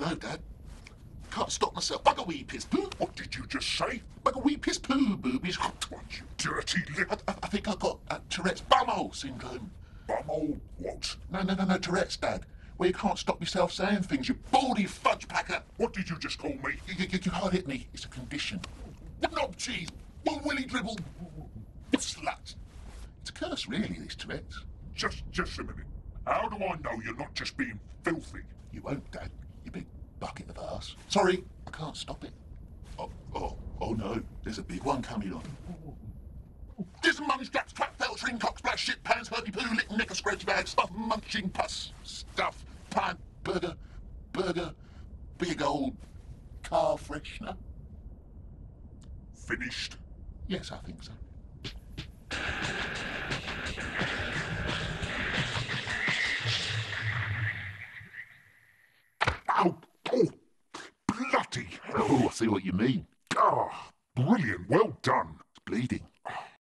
know, Dad. Can't stop myself. Bugger wee piss poo. What did you just say? Bugger wee piss poo, boobies. What, you dirty little I think I've got Tourette's bumhole syndrome. bumhole? What? No, Tourette's, Dad. Where you can't stop yourself saying things, you baldy fudge packer. What did you just call me? You hard hit me. It's a condition. Knob cheese. One willy dribble. Slut. It's a curse, really, this Tourette's. Just a minute. How do I know you're not just being filthy? You won't, Dad. You big bucket of arse. Sorry, I can't stop it. Oh no. There's a big one coming on. There's mum straps, crap feltering, cock splash, shit pants, herby poo, lick knicker, scratch bag, stuff, munching, pus, stuff, pint, burger, big old car freshener. Finished? Yes, I think so. Oh, bloody hell. Oh, I see what you mean. Ah, brilliant. Well done. It's bleeding.